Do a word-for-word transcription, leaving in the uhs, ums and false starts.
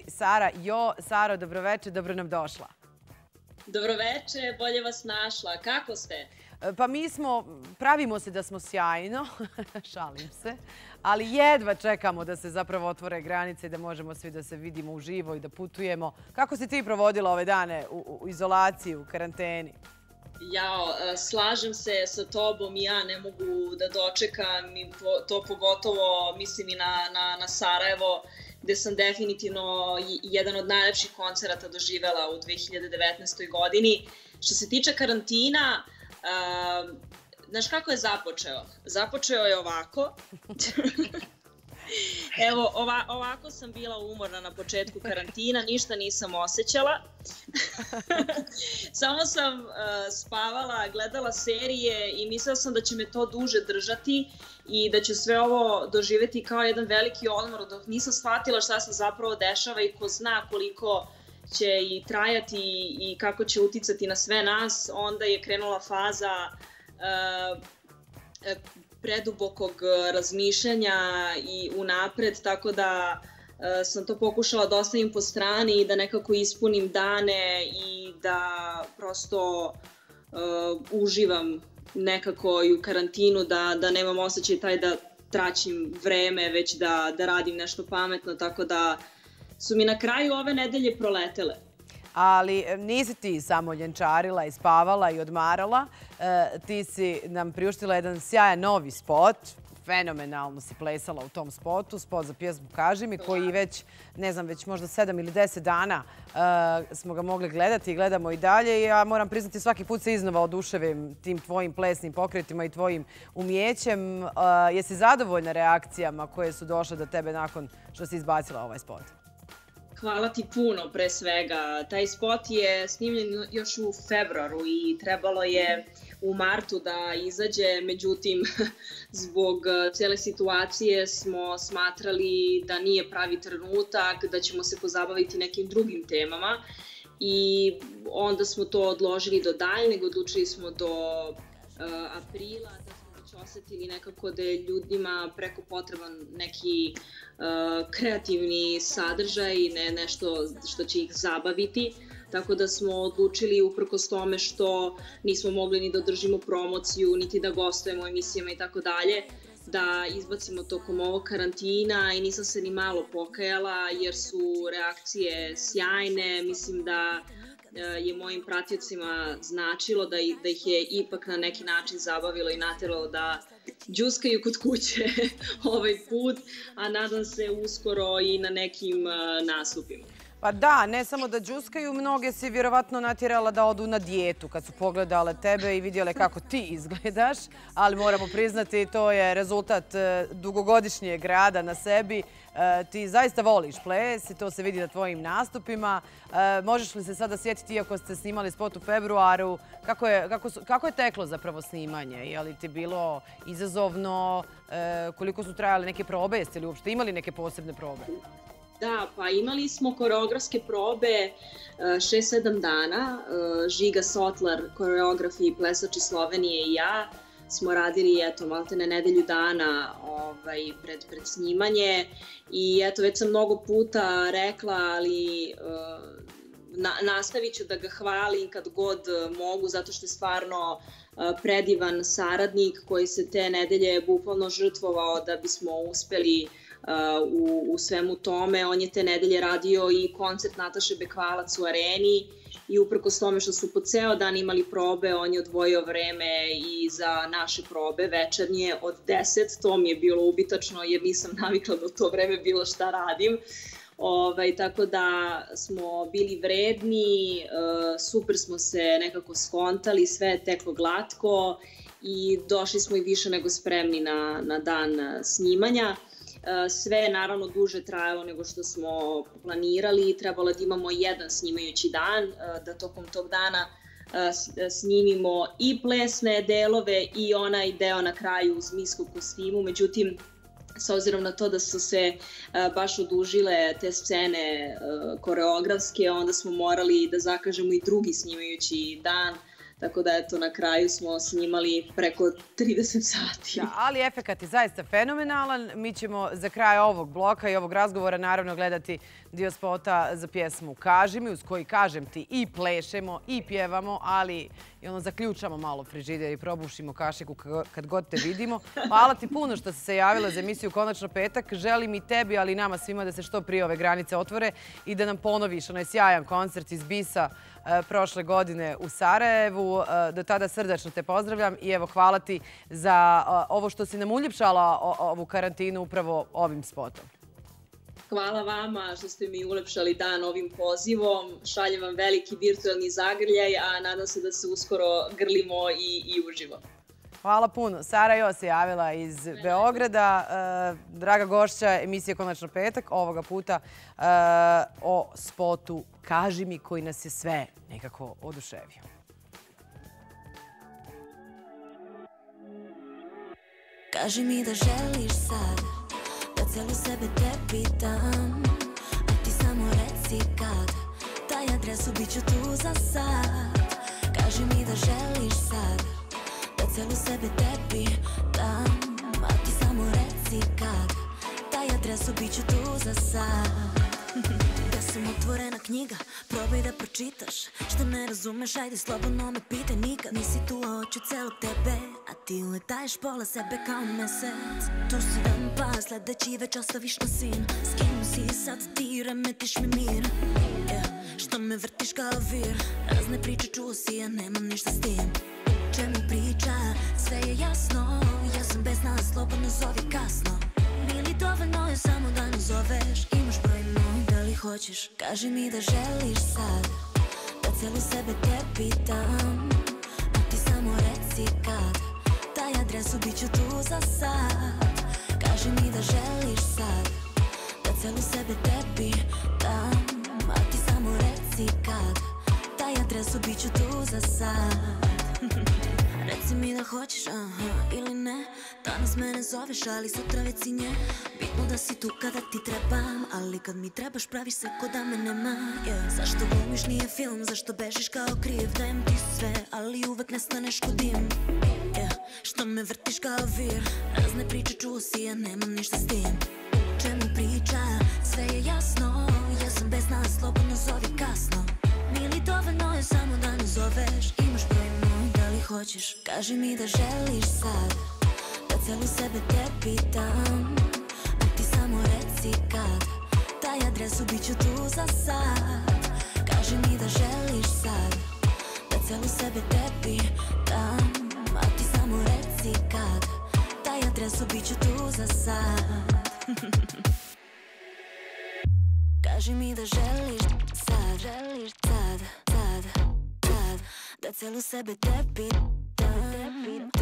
Sara Jo. Saro, dobroveče, dobro nam došla. Dobroveče, bolje vas našla. Kako ste? Pa mi smo, pravimo se da smo sjajno, šalim se, ali jedva čekamo da se zapravo otvore granice i da možemo svi da se vidimo uživo i da putujemo. Kako si ti provodila ove dane u, u izolaciji, u karanteni? Jao, slažem se sa tobom i ja ne mogu da dočekam i to pogotovo mislim i na, na, na Sarajevo, gde sam definitivno jedan od najlepših koncerata doživela u dve hiljade devetnaestoj. godini. Što se tiče karantina, uh, znaš kako je započeo? Započeo je ovako. Evo, ova, ovako sam bila umorna na početku karantina, ništa nisam osjećala. Samo sam uh, spavala, gledala serije i mislila sam da će me to duže držati i da ću sve ovo doživjeti kao jedan veliki odmor, dok nisam shvatila šta se zapravo dešava i ko zna koliko će i trajati i kako će uticati na sve nas. Onda je krenula faza uh, predubokog razmišljanja i unapred, tako da uh, sam to pokušala da ostavim po strani i da nekako ispunim dane i da prosto uh, uživam nekako i u karantinu, da, da nemam osjećaj taj da traćim vreme, već da, da radim nešto pametno, tako da su mi na kraju ove nedelje proletele. Ali nisi ti samo ljenčarila i spavala i odmarala. E, ti si nam priuštila jedan sjajan novi spot. Fenomenalno si plesala u tom spotu. Spot za pjesmu Kaži mi, koji već, ne znam, već možda sedam ili deset dana e, smo ga mogli gledati i gledamo i dalje. I ja moram priznati, svaki put se iznova oduševim tim tvojim plesnim pokretima i tvojim umjećem. E, jesi zadovoljna reakcijama koje su došle do tebe nakon što si izbacila ovaj spot? Hvala ti puno pre svega. Taj spot je snimljen još u februaru i trebalo je u martu da izađe, međutim zbog cijele situacije smo smatrali da nije pravi trenutak, da ćemo se pozabaviti nekim drugim temama i onda smo to odložili do daljnjeg, odlučili smo do uh, aprila, da smo već osetili nekako da je ljudima preko potreban neki uh, kreativni sadržaj, ne nešto što će ih zabaviti. Tako da smo odlučili, uprkos tome što nismo mogli ni da održimo promociju, niti da gostujemo u emisijama i tako dalje, da izbacimo tokom ovog karantina i nisam se ni malo pokajala jer su reakcije sjajne. Mislim da je mojim pratiocima značilo da, da ih je ipak na neki način zabavilo i nateralo da džuskaju kod kuće ovaj put, a nadam se uskoro i na nekim nastupima. Pa da, ne samo da džuskaju, mnoge si vjerovatno natjerala da odu na dijetu kad su pogledale tebe i vidjele kako ti izgledaš, ali moramo priznati, to je rezultat dugogodišnjeg rada na sebi. Ti zaista voliš ples i to se vidi na tvojim nastupima. Možeš li se sada sjetiti, iako ste snimali spot u februaru, kako je, kako su, kako je teklo zapravo snimanje? Je li ti bilo izazovno? Koliko su trajale neke probe? Jeste li uopšte imali neke posebne probe? Da, pa imali smo koreografske probe šest sedam dana. Žiga Sotlar, koreograf i plesač iz Slovenije i ja smo radili, eto, maltene nedelju dana ovaj, pred, pred snimanje. I eto, već sam mnogo puta rekla, ali na, nastavit ću da ga hvalim kad god mogu, zato što je stvarno predivan saradnik koji se te nedelje bukvalno žrtvovao da bismo uspeli U, u svemu tome. On je te nedelje radio i koncert Nataše Bekvalac u Areni i uprkos tome što su po ceo dan imali probe, on je odvojio vreme i za naše probe večernje od deset. To mi je bilo ubitačno jer nisam navikla da u to vreme bilo šta radim. Ovaj, tako da smo bili vredni, uh, super smo se nekako skontali, sve je teklo glatko i došli smo i više nego spremni na, na dan snimanja. Sve je naravno duže trajalo nego što smo planirali. Trebalo da imamo jedan snimajući dan, da tokom tog dana snimimo i plesne delove i onaj deo na kraju uz misku kostimu. Međutim, s obzirom na to da su se baš odužile te scene koreografske, onda smo morali da zakažemo i drugi snimajući dan. Tako da, eto, na kraju smo snimali preko trideset sati. Da, ali efekat je zaista fenomenalan. Mi ćemo za kraj ovog bloka i ovog razgovora naravno gledati dio spota za pjesmu Kaži mi, uz koji, kažem ti, i plešemo i pjevamo, ali i ono zaključamo malo frižider i probušimo kašiku kad god te vidimo. Hvala ti puno što si se javila za emisiju Konačno petak. Želim i tebi, ali i nama svima da se što prije ove granice otvore i da nam ponoviš onaj sjajan koncert iz Bisa prošle godine u Sarajevu. Do tada srdačno te pozdravljam i evo hvala ti za ovo što si nam uljepšala ovu karantinu upravo ovim spotom. Hvala vama što ste mi ulepšali dan ovim pozivom. Šaljem vam veliki virtualni zagrljaj, a nadam se da se uskoro grlimo i, i uživo. Hvala puno. Sara Jo se javila iz Beograda. E, draga gošća emisije Konačno petak, ovoga puta e, o spotu Kaži mi, koji nas je sve nekako oduševio. Kaži mi da želiš sad da celu sebe tebi dam, a ti samo reci kad, daj adresu, bit ću tu za sad. Kaži mi da želiš sad da celu sebe tebi dam, a ti samo reci kad, daj adresu, bit ću tu za sad. Ja sam otvorena knjiga, probaj da pročitaš. Šta ne razumeš, ajde slobodno me pitaj. Nikad nisi tu, a hoću celog tebe, a ti uvek daješ pola sebe kao mesec. Tu si dan pa sledeći već ostaviš na sin. S kim si sad ti, remetiš mi mir, yeah. Što me vrtiš kao vir, razne priče čuo si, ja nemam ništa s tim. Čemu priča, sve je jasno, ja sam bez nas, slobodno zovi kasno. Bili dovoljno je samo da ne zoveš, imaš broj moj, da li hoćeš? Kaži mi da želiš sad da celu sebe tebi dam, a ti samo reci kad, daj adresu, bit ću tu za sad. Kaži mi da želiš sad da celu sebe tebi dam, a ti samo reci kad, daj adresu, bit ću tu za sad. Reci mi da hoćeš, aha, ili ne. Danas mene zoveš, ali sutra već si nje. Bitno da si tu kada ti trebam, ali kad mi trebaš praviš se ko da me nema, yeah. Zašto glumiš, nije film, zašto bežiš kao kriv? Dajem ti sve, ali uvek nestaneš ko dim, yeah. Što me vrtiš kao vir, razne priče čuo si, ja nemam ništa s tim. Čemu priča, sve je jasno, ja sam bez nas, slobodno zovi kasno. Nije li dovoljno je samo da ne zoveš, imaš broj moj, da li hoćeš? Kaži mi da želiš sad da celu sebe tebi dam, a ti samo reci kad, daj adresu, bit ću tu za sad. Kaži mi da želiš sad da celu sebe tebi dam, a ti samo reci kad, daj adresu, bit ću tu za sad. Kaži mi da želiš sad, želiš sad, sad, sad, da celu sebe tebi dam,